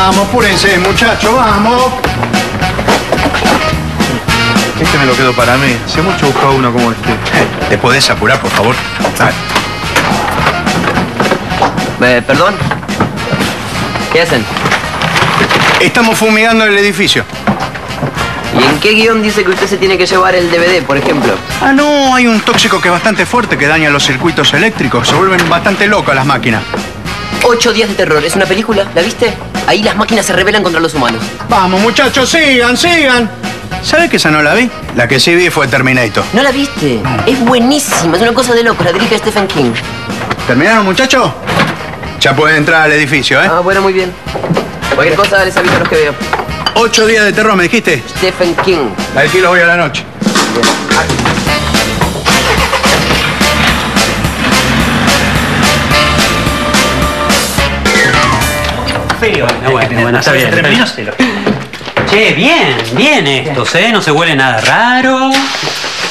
Vamos, apúrense, muchachos, vamos. Este me lo quedo para mí. Hace mucho buscaba uno como este. ¿Te podés apurar, por favor? Dale. ¿Perdón? ¿Qué hacen? Estamos fumigando el edificio. ¿Y en qué guión dice que usted se tiene que llevar el DVD, por ejemplo? Ah, no, hay un tóxico que es bastante fuerte que daña los circuitos eléctricos. Se vuelven bastante locas las máquinas. 8 días de terror. ¿Es una película? ¿La viste? Ahí las máquinas se rebelan contra los humanos. Vamos, muchachos, sigan, sigan. ¿Sabes que esa no la vi? La que sí vi fue Terminator. ¿No la viste? Es buenísima, es una cosa de locos. La dirige Stephen King. ¿Terminaron, muchachos? Ya pueden entrar al edificio, ¿eh? Ah, bueno, muy bien. Cualquier cosa les aviso a los que veo. 8 días de terror, ¿me dijiste? Stephen King. Alquilo hoy a la noche. Feo. Bueno, está bien. Che, bien estos, ¿eh? No se huele nada raro.